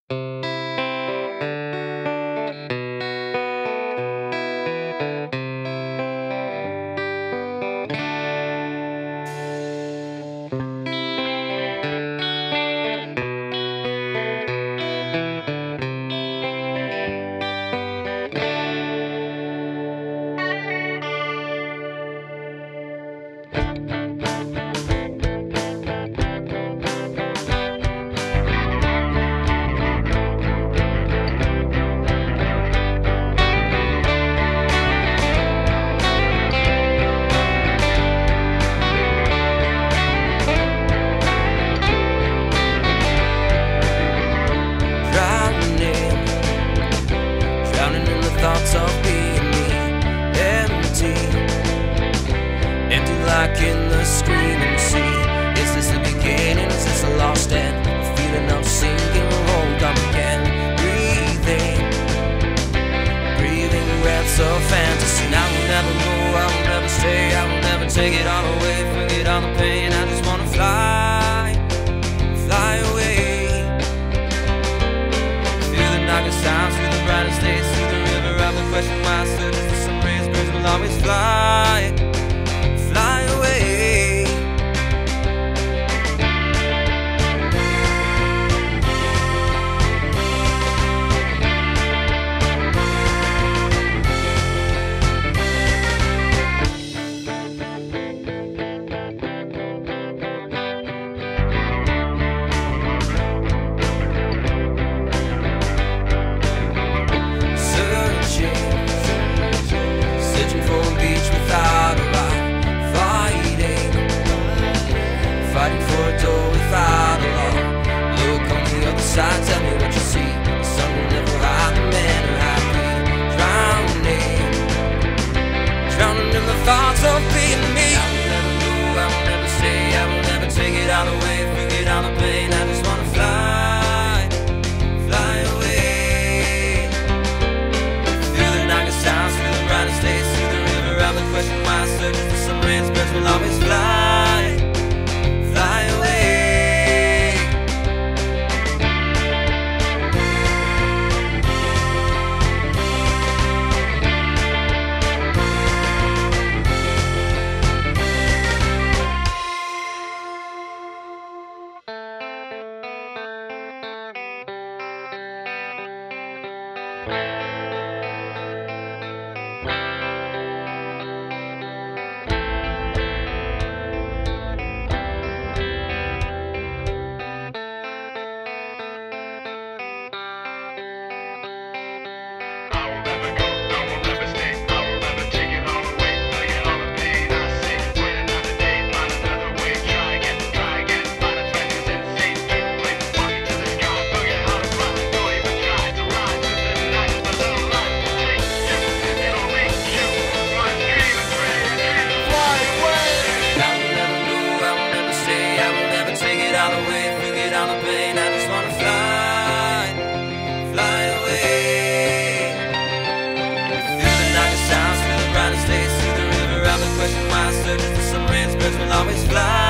Drowning in the thoughts of being me. Empty, empty like in the screaming sea. Is this the beginning? Is this a lost end? The feeling of sinking, hold on again. Breathing, breathing breaths of fantasy. I will never go, I will never stay, I will never take it all away. Forget all the pain, I just wanna fly, fly away. Through the darkest times, through the brightest days, through the river of the question why. Searching for some rays, birds will always fly, fly away. Searching for a beach without a light. Fighting for a door without a lock. Look on the other side, tell me what you see. The sun will never hide the men are happy. Drowning, drowning in the thoughts of being me. I will never go, I will never stay, I will never take it all away. Forget all the pain, I just wanna fly, fly away. Through the darkest times, through the brightest days, through the river of the question why. Searching for some rains, birds will always fly, fly away. All the way, forget all the pain, I just wanna fly, fly away. Through the darkest times, through the brightest days, through the river of the question why. Searching for some rains, birds will always fly.